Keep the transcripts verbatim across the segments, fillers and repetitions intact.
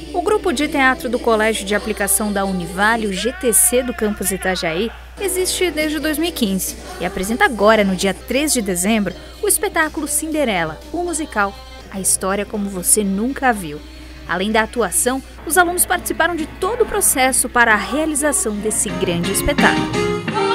O grupo de teatro do Colégio de Aplicação da Univale, o G T C do campus Itajaí, existe desde dois mil e quinze e apresenta agora, no dia três de dezembro, o espetáculo Cinderela, o musical, a história como você nunca a viu. Além da atuação, os alunos participaram de todo o processo para a realização desse grande espetáculo.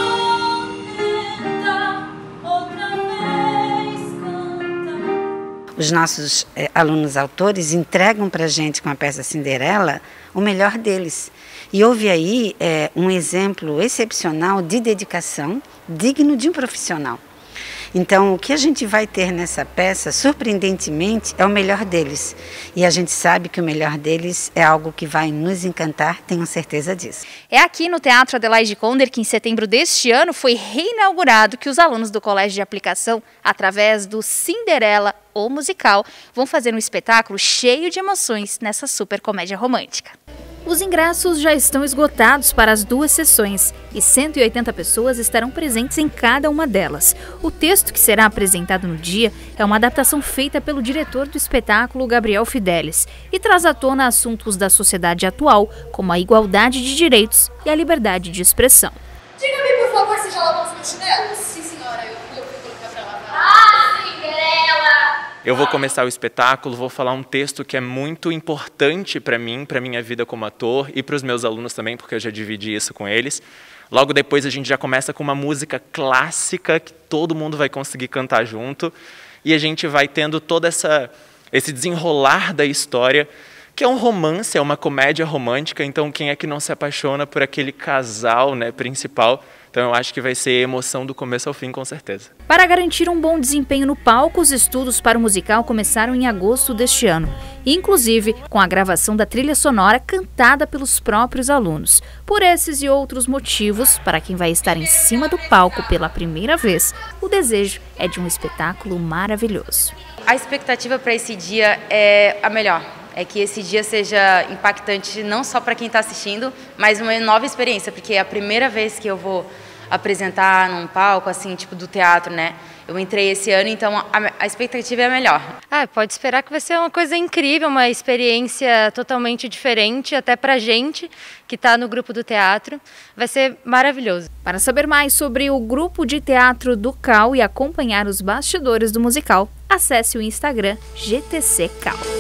Os nossos é, alunos autores entregam para a gente com a peça Cinderela o melhor deles. E houve aí é, um exemplo excepcional de dedicação, digno de um profissional. Então, o que a gente vai ter nessa peça, surpreendentemente, é o melhor deles. E a gente sabe que o melhor deles é algo que vai nos encantar, tenho certeza disso. É aqui no Teatro Adelaide Conder que em setembro deste ano foi reinaugurado que os alunos do Colégio de Aplicação, através do Cinderela, o musical, vão fazer um espetáculo cheio de emoções nessa super comédia romântica. Os ingressos já estão esgotados para as duas sessões e cento e oitenta pessoas estarão presentes em cada uma delas. O texto que será apresentado no dia é uma adaptação feita pelo diretor do espetáculo, Gabriel Fidelis, e traz à tona assuntos da sociedade atual, como a igualdade de direitos e a liberdade de expressão. Diga-me, por favor, se já lavou os meus chinelos? Sim, senhora, eu vou colocar pra lavar. Ah, Cinderela! Eu vou começar o espetáculo, vou falar um texto que é muito importante para mim, para minha vida como ator e para os meus alunos também, porque eu já dividi isso com eles. Logo depois a gente já começa com uma música clássica que todo mundo vai conseguir cantar junto e a gente vai tendo todo essa, esse desenrolar da história, que é um romance, é uma comédia romântica, então quem é que não se apaixona por aquele casal, né, principal? Então eu acho que vai ser emoção do começo ao fim, com certeza. Para garantir um bom desempenho no palco, os estudos para o musical começaram em agosto deste ano, inclusive com a gravação da trilha sonora cantada pelos próprios alunos. Por esses e outros motivos, para quem vai estar em cima do palco pela primeira vez, o desejo é de um espetáculo maravilhoso. A expectativa para esse dia é a melhor. É que esse dia seja impactante não só para quem está assistindo, mas uma nova experiência, porque é a primeira vez que eu vou apresentar num palco, assim, tipo do teatro, né? Eu entrei esse ano, então a, a expectativa é a melhor. Ah, pode esperar que vai ser uma coisa incrível, uma experiência totalmente diferente, até pra gente que está no grupo do teatro. Vai ser maravilhoso. Para saber mais sobre o grupo de teatro do Cal e acompanhar os bastidores do musical, acesse o Instagram G T C Cal.